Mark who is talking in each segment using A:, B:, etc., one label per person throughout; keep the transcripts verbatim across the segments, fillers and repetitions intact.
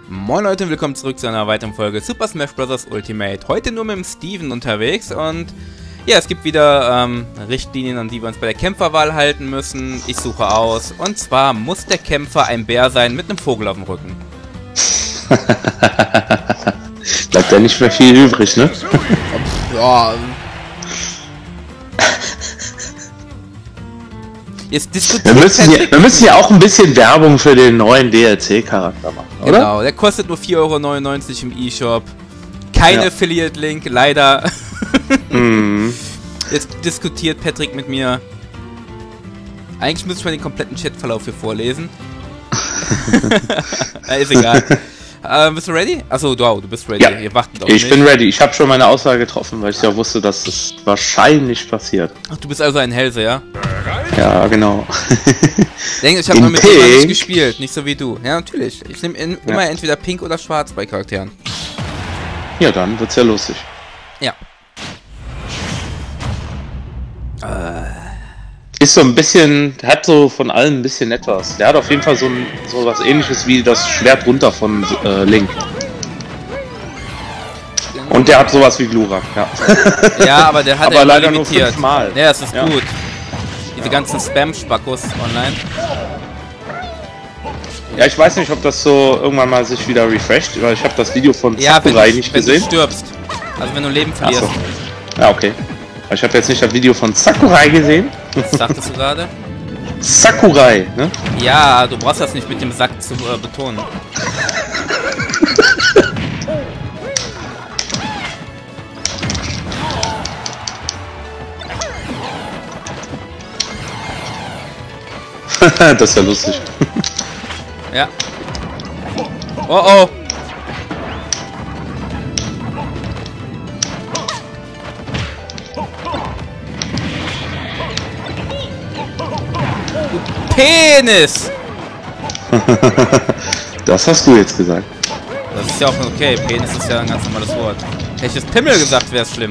A: Moin Leute und willkommen zurück zu einer weiteren Folge Super Smash Bros. Ultimate. Heute nur mit dem Steven unterwegs und ja, es gibt wieder ähm, Richtlinien, an die wir uns bei der Kämpferwahl halten müssen. Ich suche aus und zwar muss der Kämpfer ein Bär sein mit einem Vogel auf dem Rücken.
B: Bleibt ja nicht mehr viel übrig, ne?
A: Ja. Jetzt diskutiert
B: wir, müssen hier, wir müssen ja auch ein bisschen Werbung für den neuen D L C-Charakter machen, oder?
A: Genau, der kostet nur vier Euro neunundneunzig im eShop. Kein ja. Affiliate-Link, leider. Mm. Jetzt diskutiert Patrick mit mir. Eigentlich müsste ich mal den kompletten Chatverlauf hier vorlesen. Ja, ist egal. äh, bist du ready? Achso, wow, du bist ready.
B: Ja,
A: Ihr wartet auf
B: ich
A: mich.
B: bin ready. Ich habe schon meine Aussage getroffen, weil ich ja wusste, dass es wahrscheinlich passiert.
A: Ach, du bist also ein Hellse, ja?
B: Ja, genau.
A: Denk, ich habe mal mit dem nicht gespielt, nicht so wie du. Ja, natürlich. Ich nehme in, immer ja. entweder pink oder schwarz bei Charakteren.
B: Ja, dann wird's ja lustig.
A: Ja.
B: Äh. Ist so ein bisschen, hat so von allem ein bisschen etwas. Der hat auf jeden Fall so, ein, so was ähnliches wie das Schwert runter von äh, Link. Und der hat sowas wie Glurak, ja.
A: Ja, aber der hat
B: aber
A: ja
B: leider
A: limitiert.
B: nur fünfmal.
A: Ja, das ist
B: ja.
A: gut. Diese ganzen Spam-Spackos online.
B: Ja, ich weiß nicht, ob das so irgendwann mal sich wieder refresht, weil ich habe das Video von
A: ja,
B: Sakurai
A: wenn du,
B: nicht
A: wenn
B: gesehen.
A: Du stirbst. Also wenn du Leben verlierst.
B: So. Ja, okay. Ich habe jetzt nicht das Video von Sakurai gesehen.
A: Was sagtest du gerade?
B: Sakurai, ne?
A: Ja, du brauchst das nicht mit dem Sack zu äh, betonen.
B: Das ist ja lustig.
A: Ja. Oh oh. Du Penis!
B: Das hast du jetzt gesagt.
A: Das ist ja auch okay. Penis ist ja ein ganz normales Wort. Hätte ich jetzt Pimmel gesagt, wäre es schlimm.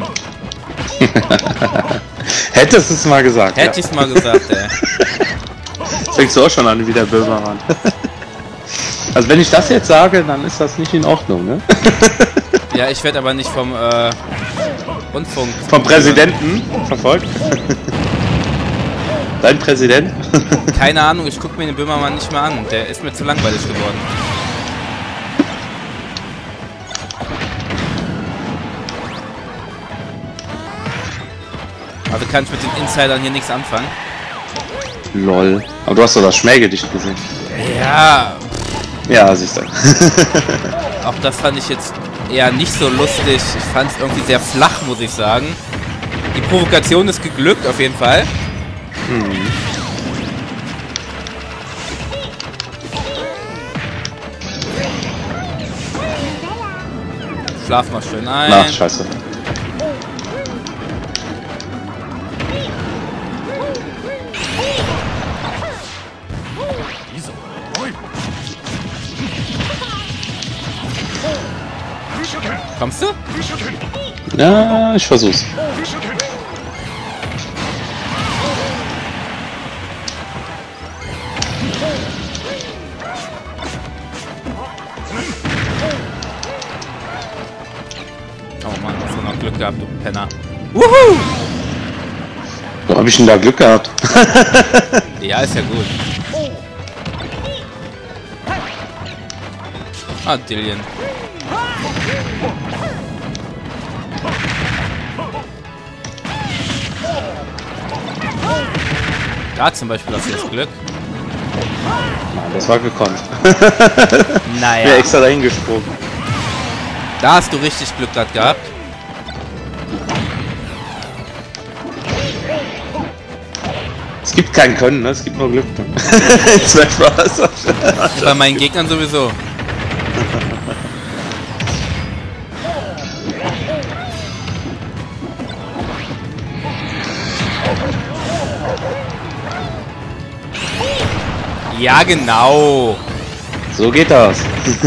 B: Hättest du es mal gesagt.
A: Hätte ja. ich es mal gesagt, ey.
B: Fängst du auch schon an wie der Böhmermann. Also wenn ich das jetzt sage, dann ist das nicht in Ordnung, ne?
A: Ja, ich werde aber nicht vom äh, Rundfunk...
B: Vom Präsidenten verfolgt? Dein Präsident?
A: Keine Ahnung, ich gucke mir den Böhmermann nicht mehr an. Der ist mir zu langweilig geworden. Also kann ich mit den Insidern hier nichts anfangen.
B: Lol. Aber du hast doch das Schmähgedicht gesehen.
A: Ja.
B: Ja, siehst du.
A: Auch das fand ich jetzt eher nicht so lustig. Ich fand es irgendwie sehr flach, muss ich sagen. Die Provokation ist geglückt, auf jeden Fall. Hm. Schlaf mal schön ein.
B: Ach, scheiße.
A: Kommst du?
B: Ja, ich versuch's.
A: Oh Mann, hast du noch Glück gehabt, du Penner. Wuhu!
B: Wo hab ich denn da Glück gehabt?
A: Ja, ist ja gut. Ah, Dillion. Da zum Beispiel hast du jetzt Glück.
B: Nein, das war gekonnt.
A: Naja.
B: Ich bin extra dahin gesprungen.
A: Da hast du richtig Glück gehabt.
B: Es gibt kein Können, ne? Es gibt nur Glück.
A: Bei meinen Gegnern sowieso. Ja, genau.
B: So geht das.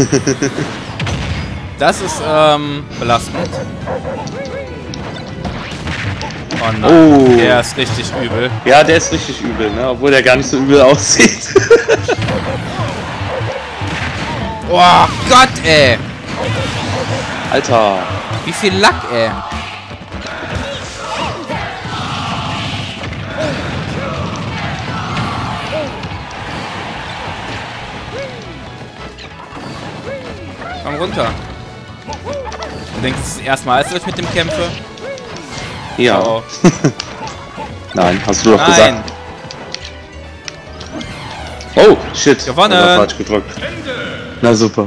A: Das ist ähm, belastend. Oh nein,
B: oh.
A: Der ist richtig übel.
B: Ja, der ist richtig übel, ne? Obwohl der gar nicht so übel aussieht.
A: Oh Gott, ey.
B: Alter.
A: Wie viel Lack, ey. Komm runter. Du denkst, es ist das erste Mal, als ich mit dem kämpfe?
B: Ja.
A: Oh.
B: Nein, hast du doch
A: Nein.
B: gesagt. Oh, shit.
A: Gewonnen.
B: Ich hab falsch gedrückt. Na super.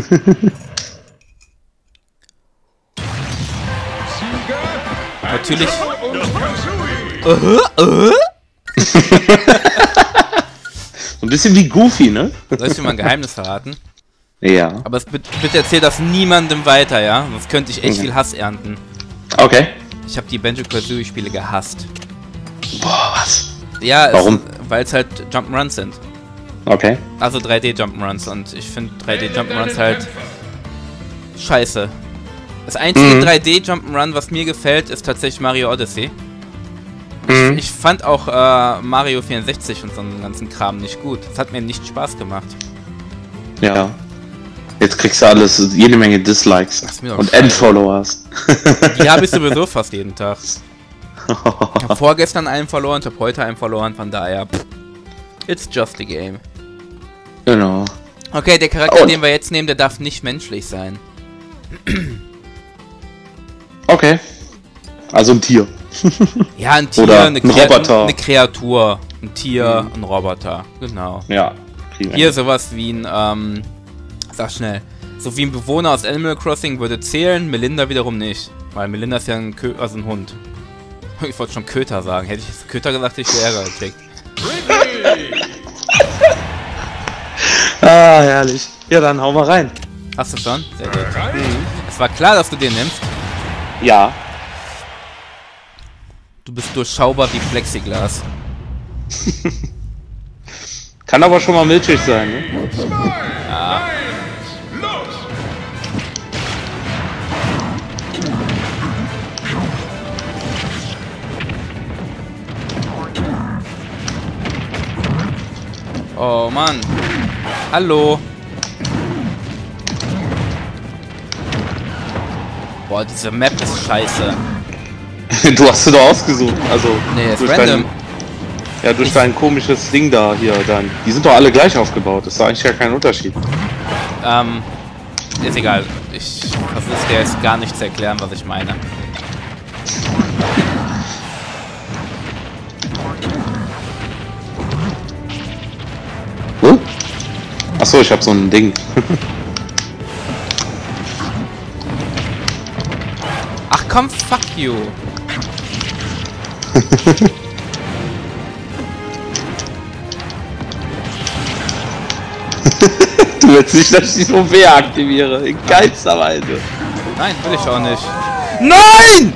A: Natürlich. Uh, uh.
B: So ein bisschen wie Goofy, ne?
A: Soll ich dir mal ein Geheimnis verraten?
B: Ja.
A: Aber es, bitte, bitte erzähl das niemandem weiter, ja? Sonst könnte ich echt
B: Mhm.
A: viel Hass ernten.
B: Okay.
A: Ich habe die Banjo-Kazooie-Spiele gehasst.
B: Boah, was?
A: Ja,
B: Warum?
A: weil es halt Jump'n'Runs sind.
B: Okay.
A: Also drei D Jump'n'Runs und ich finde drei D Jump'n'Runs halt scheiße. Das einzige
B: Mhm.
A: drei D Jump'n'Run, was mir gefällt, ist tatsächlich Mario Odyssey.
B: Mhm.
A: Ich fand auch äh, Mario vierundsechzig und so einen ganzen Kram nicht gut. Das hat mir nicht Spaß gemacht.
B: Ja. Jetzt kriegst du alles, jede Menge Dislikes.
A: ist mir doch
B: Und
A: scheiße.
B: Endfollowers.
A: Die habe ich sowieso fast jeden Tag. Ich habe vorgestern einen verloren, ich habe heute einen verloren, von daher. Pff, it's just a game.
B: Genau.
A: Okay, der Charakter,
B: Oh.
A: den wir jetzt nehmen, der darf nicht menschlich sein.
B: Okay. Also ein Tier.
A: Ja, ein Tier,
B: Oder
A: eine,
B: ein
A: Krea
B: Roboter.
A: eine Kreatur. Ein Tier, ein Roboter. Genau.
B: Ja. kriegen wir
A: Hier
B: hin.
A: sowas wie ein, ähm, sag schnell. So wie ein Bewohner aus Animal Crossing würde zählen, Melinda wiederum nicht. Weil Melinda ist ja ein, Kö also ein Hund. Ich wollte schon Köter sagen. Hätte ich jetzt Köter gesagt, hätte ich Ärger gekriegt.
B: Ah, herrlich. Ja, dann hau mal rein.
A: Hast du schon? Sehr gut. Es war klar, dass du den nimmst.
B: Ja.
A: Du bist durchschaubar wie Plexiglas.
B: Kann aber schon mal milchig sein, ne?
A: Ja. Oh Mann. Hallo. Boah, diese Map ist scheiße.
B: Du hast sie doch ausgesucht. Also,
A: Nee, ist
B: durch
A: random.
B: dein, ja, durch dein komisches Ding da hier. Dein, die sind doch alle gleich aufgebaut. Das ist doch eigentlich ja kein Unterschied.
A: Ähm, ist egal. Ich versuche dir jetzt gar nicht zu erklären, was ich meine.
B: Huh? Achso, ich hab so ein Ding.
A: Ach komm, fuck you.
B: Du willst nicht, dass ich die O W aktiviere. In geilster Weise.
A: Nein, will ich auch nicht. Nein!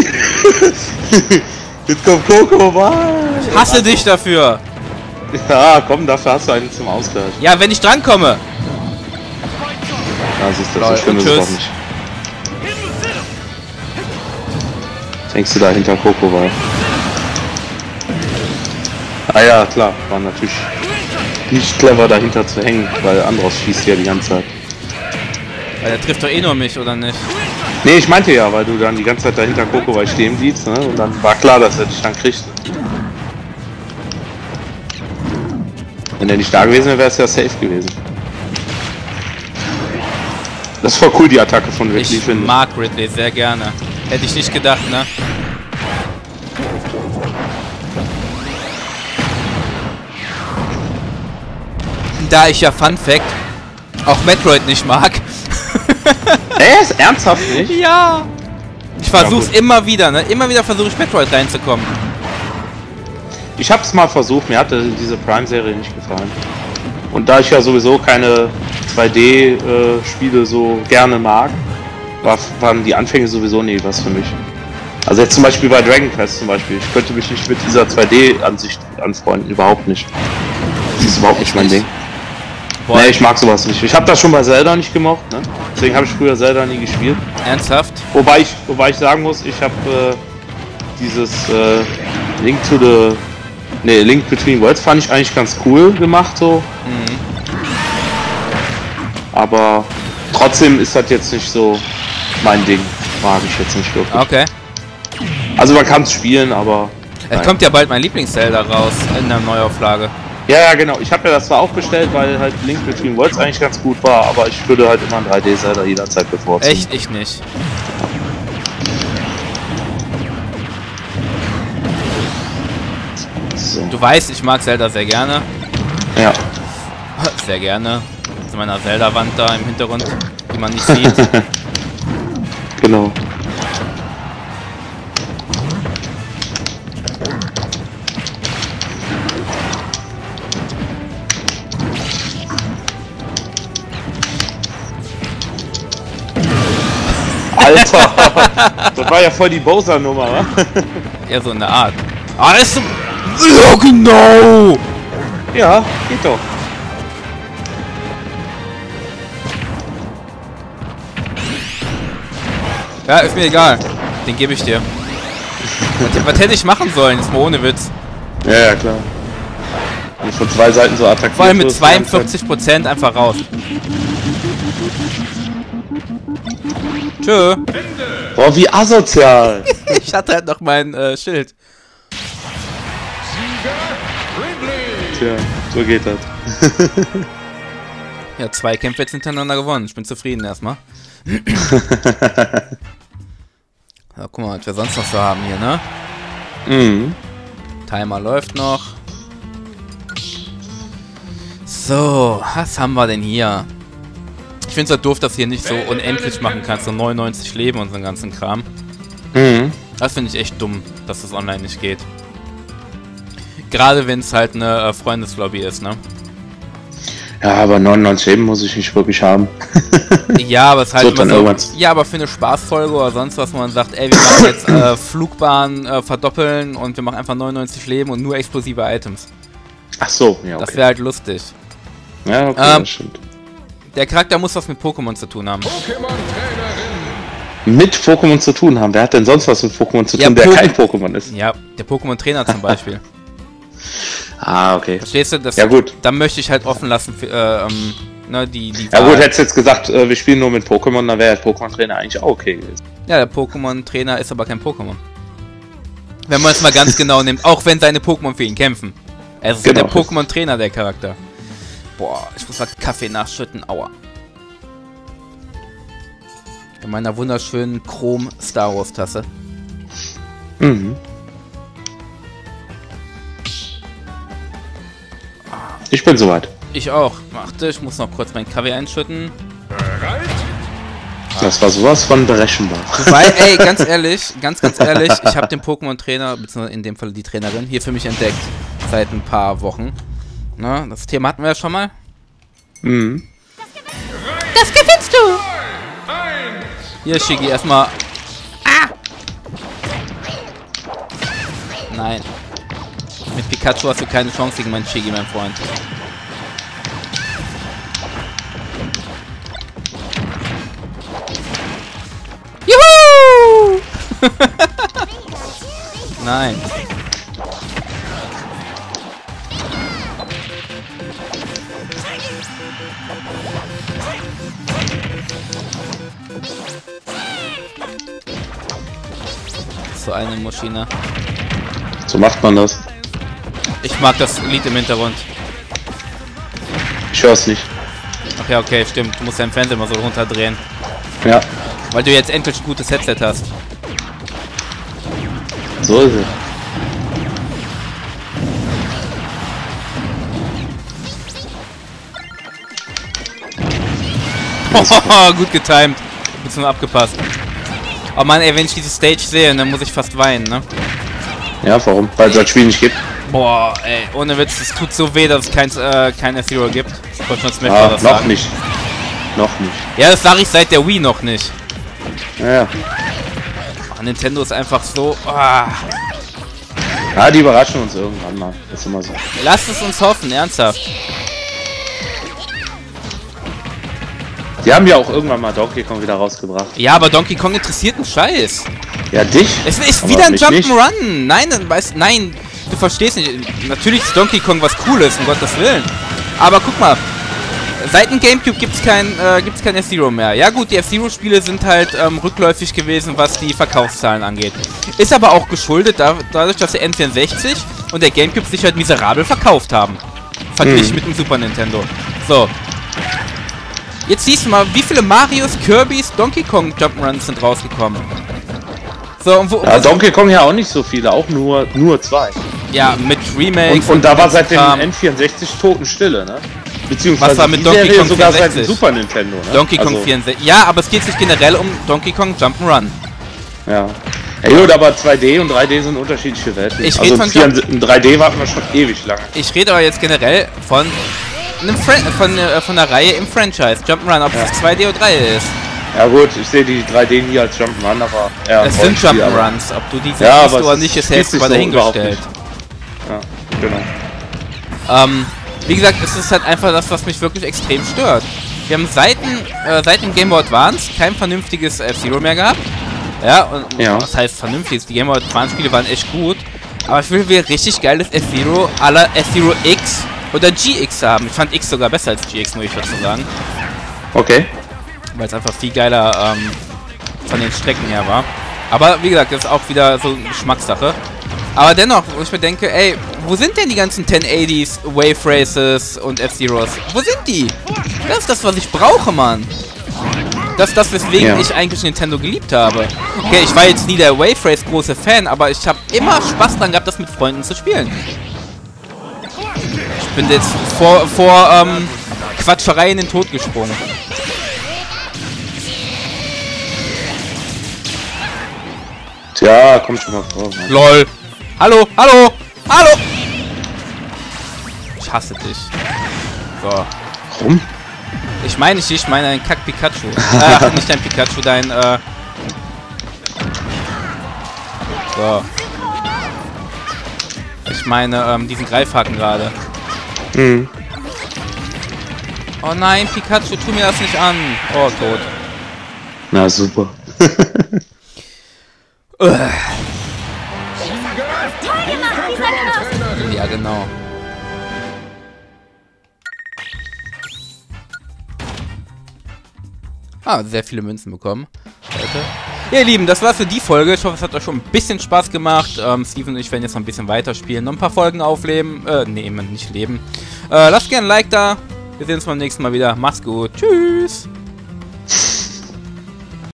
B: Jetzt kommt Coco, was?
A: Ich hasse dich dafür.
B: Ja, komm, dafür hast du einen zum Ausgleich.
A: Ja, wenn ich drankomme.
B: Ja, siehst du,
A: Lol,
B: so schlimm
A: und
B: ist es
A: tschüss.
B: doch nicht. Denkst du da hinter Coco war? Ah ja, klar, war natürlich nicht clever dahinter zu hängen, weil Andros schießt ja die ganze Zeit.
A: Weil der trifft doch eh nur mich, oder nicht?
B: Nee, ich meinte ja, weil du dann die ganze Zeit dahinter Coco weil stehen bliebst, ne? Und dann war klar, dass er dich dann kriegt. Wenn er nicht da gewesen wäre, wäre es ja safe gewesen. Das ist voll cool, die Attacke von Ridley,
A: Ich
B: finde ich.
A: mag Ridley sehr gerne. Hätte ich nicht gedacht, ne? Da ich ja, Fun Fact, auch Metroid nicht mag.
B: Ey, ist ernsthaft nicht?
A: Ja! Ich versuch's
B: gut.
A: immer wieder, ne? Immer wieder versuche ich Metroid reinzukommen.
B: Ich hab's mal versucht, mir hatte diese Prime-Serie nicht gefallen. Und da ich ja sowieso keine zwei D-Spiele so gerne mag, war, waren die Anfänge sowieso nie was für mich. Also jetzt zum Beispiel bei Dragon Quest zum Beispiel, ich könnte mich nicht mit dieser zwei D-Ansicht anfreunden, überhaupt nicht. Das ist überhaupt nicht mein
A: nicht?
B: Ding.
A: Boah,
B: Nee, ich mag sowas nicht. Ich habe das schon bei Zelda nicht gemocht, ne? Deswegen habe ich früher Zelda nie gespielt.
A: ernsthaft?
B: Wobei ich, wobei ich sagen muss, ich habe äh, dieses äh, Link to the, nee, Link Between Worlds fand ich eigentlich ganz cool gemacht so.
A: Mhm.
B: aber trotzdem ist das jetzt nicht so mein Ding. Mag ich jetzt nicht wirklich.
A: Okay.
B: Also man kann es spielen, aber...
A: Es naja. kommt ja bald mein Lieblings-Zelda raus in der Neuauflage.
B: Ja, ja, genau. Ich habe ja das zwar auch bestellt, weil halt Link Between Worlds eigentlich ganz gut war, aber ich würde halt immer ein drei D-Zelda jederzeit bevorzugen.
A: Echt? Ich nicht. So. Du weißt, ich mag Zelda sehr gerne.
B: Ja.
A: Sehr gerne. Zu meiner Zelda-Wand da im Hintergrund, die man nicht sieht.
B: Genau. Alter! Das war ja voll die Bowser-Nummer, wa?
A: Ja, so eine Art. Ah, das ist so... Ja, genau!
B: Ja, geht doch.
A: Ja, ist mir egal. Den gebe ich dir. was, was hätte ich machen sollen? Ist mal ohne Witz.
B: Ja, ja, klar. Wenn von zwei Seiten so attackiert.
A: Vor allem mit zweiundvierzig Prozent einfach raus. Tschö.
B: Boah, wie asozial.
A: Ich hatte halt noch mein äh, Schild.
B: Tja, so geht das.
A: Ja, zwei Kämpfe jetzt hintereinander gewonnen. Ich bin zufrieden erstmal. Ja, guck mal, was wir sonst noch so haben hier, ne?
B: Mhm.
A: Timer läuft noch. So, was haben wir denn hier? Ich finde es halt doof, dass du hier nicht so unendlich machen kannst, so neunundneunzig Leben und so einen ganzen Kram.
B: Mhm.
A: Das finde ich echt dumm, dass das online nicht geht. Gerade wenn es halt eine äh, Freundeslobby ist, ne?
B: Ja, aber neunundneunzig Leben muss ich nicht wirklich haben.
A: Ja, aber es halt
B: so,
A: immer so, ja, aber für eine Spaßfolge oder sonst was, wo man sagt, ey, wir machen jetzt äh, Flugbahn äh, verdoppeln und wir machen einfach neunundneunzig Leben und nur explosive Items.
B: Ach so, ja, okay.
A: Das wäre halt lustig.
B: Ja, okay,
A: ähm,
B: das stimmt.
A: Der Charakter muss was mit Pokémon zu tun haben.
B: Mit Pokémon zu tun haben? Wer hat denn sonst was mit Pokémon zu tun,
A: ja,
B: der
A: po
B: kein Pokémon ist?
A: Ja, der Pokémon-Trainer zum Beispiel.
B: Ah, okay.
A: Verstehst du? Das,
B: ja, gut.
A: Da möchte ich halt offen lassen für, äh, ähm, ne, die, die
B: Ja, gut, hättest du jetzt gesagt, äh, wir spielen nur mit Pokémon, dann wäre der Pokémon-Trainer eigentlich auch okay gewesen.
A: Ja, der Pokémon-Trainer ist aber kein Pokémon. Wenn man es mal ganz genau nimmt, auch wenn seine Pokémon für ihn kämpfen. Er ist genau. Der Pokémon-Trainer, der Charakter. Boah, ich muss mal Kaffee nachschütten, aua. In meiner wunderschönen Chrom-Star Wars-Tasse.
B: Mhm. Ich bin soweit.
A: Ich auch. Warte, ich muss noch kurz meinen Kaffee einschütten.
C: Bereit?
B: Das war sowas von berechenbar.
A: Weil, ey, ganz ehrlich, ganz, ganz ehrlich, ich habe den Pokémon-Trainer, beziehungsweise in dem Fall die Trainerin, hier für mich entdeckt. Seit ein paar Wochen. Na, das Thema hatten wir ja schon mal.
B: Mhm.
A: Das gewinnst du! Hier, Shiggy, erstmal. Ah! Nein. Mit Pikachu hast du keine Chance gegen meinen Shiggy, mein Freund. Juhu! Nein. So eine Maschine.
B: So macht man das.
A: Ich mag das Lied im Hintergrund.
B: Ich hör's nicht.
A: Ach ja, okay, stimmt. Du musst deinen Fernseher mal so runterdrehen.
B: Ja.
A: Weil du jetzt endlich ein gutes Headset hast.
B: So ist es.
A: Oh, gut getimed. Bist nur abgepasst. Oh Mann, ey, wenn ich diese Stage sehe, dann muss ich fast weinen, ne?
B: Ja, warum? Weil es das Spiel nicht gibt.
A: Boah, ey, ohne Witz, es tut so weh, dass es kein, äh, kein F-Zero gibt. Ich wollte schon Smash
B: ah,
A: Bros.
B: noch
A: sagen.
B: nicht. Noch nicht.
A: Ja, das sage ich seit der Wii noch nicht.
B: Ja, ja.
A: Oh, Nintendo ist einfach so... Oh.
B: Ja, die überraschen uns irgendwann mal. Das ist immer so.
A: Lasst es uns hoffen, ernsthaft.
B: Die haben ja auch irgendwann mal Donkey Kong wieder rausgebracht.
A: Ja, aber Donkey Kong interessiert einen Scheiß.
B: Ja, dich?
A: Es ist
B: aber
A: wieder ein
B: mich nicht.
A: Jump'n'Run. Nein, dann weißt, nein, du verstehst nicht. Natürlich ist Donkey Kong was Cooles, um Gottes Willen. Aber guck mal, Seit dem Gamecube gibt es kein, äh, gibt's kein F-Zero mehr. Ja gut, die F-Zero-Spiele sind halt ähm, rückläufig gewesen, was die Verkaufszahlen angeht. Ist aber auch geschuldet da, dadurch, dass der N vierundsechzig und der Gamecube sich halt miserabel verkauft haben. Verglichen hm. mit dem Super Nintendo. So. Jetzt siehst du mal, wie viele Marios, Kirbys, Donkey Kong Jump'n'Runs sind rausgekommen. So, und wo,
B: ja, Donkey Kong ja auch nicht so viele, auch nur, nur zwei.
A: Ja, mit Remakes.
B: Und, und da war seit dem N vierundsechzig Totenstille, ne? Beziehungsweise
A: was war mit
B: die
A: Donkey
B: Serie
A: Kong
B: sogar
A: vierundsechzig?
B: Seit dem Super Nintendo, ne?
A: Donkey Kong
B: also,
A: vierundsechzig. Ja, aber es geht sich generell um Donkey Kong Jump'n'Run.
B: Ja. Ja gut, aber zwei D und drei D sind unterschiedliche Welten.
A: Ich
B: also
A: rede von
B: in drei D warten wir schon ewig lange.
A: Ich rede aber jetzt generell von einem Fran von, äh, von der Reihe im Franchise. Jump'n'Run, ob es zwei D oder drei D ist.
B: Ja gut, ich sehe die drei D nie als Jump'n'Run, aber... Ja,
A: es sind Jump'n'Runs, ob du die siehst
B: ja,
A: oder nicht, ist jetzt mal dahingestellt.
B: Ja, genau.
A: Ähm, wie gesagt, es ist halt einfach das, was mich wirklich extrem stört. Wir haben seit dem, äh, seit dem Game Boy Advance kein vernünftiges F-Zero mehr gehabt. Ja, und
B: ja.
A: was heißt vernünftiges? Die Game Boy Advance Spiele waren echt gut. Aber ich will wieder richtig geiles F-Zero à la F-Zero X oder G X haben. Ich fand X sogar besser als G X, muss ich dazu sagen.
B: Okay.
A: Weil es einfach viel geiler ähm, von den Strecken her war. Aber wie gesagt, das ist auch wieder so eine Geschmackssache. Aber dennoch, wo ich mir denke, ey, wo sind denn die ganzen ten eighties, Wave Races und F-Zeros? Wo sind die? Das ist das, was ich brauche, Mann. Das ist das, weswegen ja. ich eigentlich Nintendo geliebt habe. Okay, ich war jetzt nie der Wave Race große Fan, aber ich habe immer Spaß dran gehabt, das mit Freunden zu spielen. Ich bin jetzt vor, vor ähm, Quatscherei in den Tod gesprungen.
B: Tja, kommt schon mal vor. Mann.
A: LOL. Hallo, hallo, hallo! Ich hasse dich. So.
B: Warum?
A: Ich meine nicht, ich meine ein Kack Pikachu. Äh, nicht dein Pikachu, dein, äh... So. Ich meine, ähm, diesen Greifhaken gerade.
B: Mhm.
A: Oh nein, Pikachu, tu mir das nicht an. Oh, tot.
B: Na, super.
A: Ja, genau. Ah, sehr viele Münzen bekommen. Leute. Ja, ihr Lieben, das war's für die Folge. Ich hoffe, es hat euch schon ein bisschen Spaß gemacht. Ähm, Steven und ich werden jetzt noch ein bisschen weiterspielen. Noch ein paar Folgen aufleben. Äh, nee, nicht leben. Äh, lasst gerne ein Like da. Wir sehen uns beim nächsten Mal wieder. Macht's gut. Tschüss.